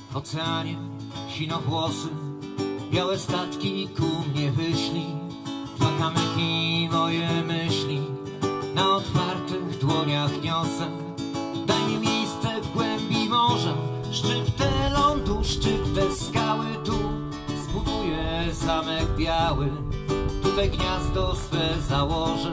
oceanie sinowłosy, białe statki ku mnie wyszli. Dwa kamyki moje myśli na otwartych dłoniach niosę. Daj mi miejsce w głębi morza, szczyptę lądu, szczyptę skały. Tu zbuduję zamek biały, tutaj gniazdo swe założę.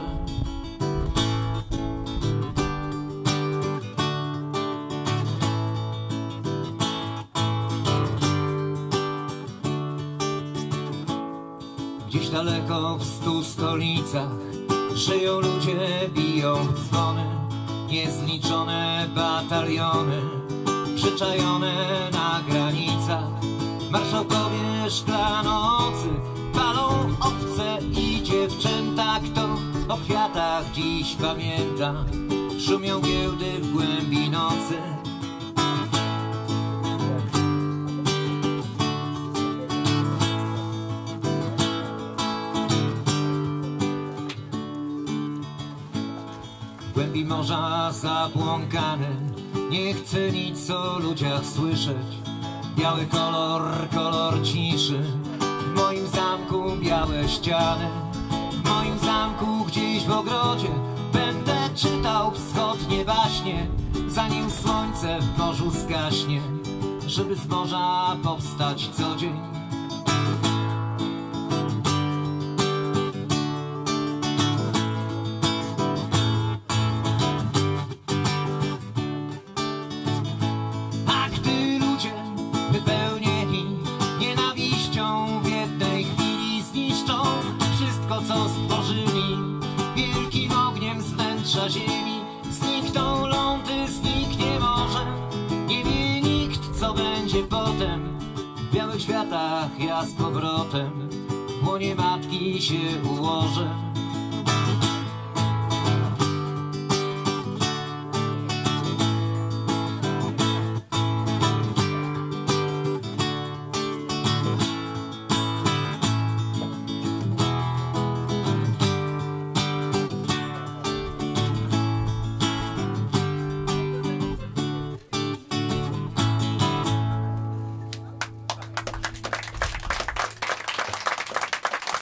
Gdzieś daleko w 100 stolicach żyją ludzie, biją dzwony, niezliczone bataliony przyczajone na granicach. Marszałkowie szklanocy palą owce i dziewczęta. Kto o kwiatach dziś pamięta? Szumią giełdy w głębi nocy. W głębi morza zabłąkany nie chcę nic o ludziach słyszeć. Biały kolor, kolor ciszy. W moim zamku białe ściany. W moim zamku gdzieś w ogrodzie będę czytał wschodnie baśnie, zanim słońce w morzu zgaśnie, żeby z morza powstać co dzień. Wypełnieni nienawiścią w jednej chwili zniszczą wszystko, co stworzyli. Wielkim ogniem z wnętrza ziemi znikną lądy, zniknie morze. Nie wie nikt, co będzie potem. W białych światach ja z powrotem w łonie matki się ułożę.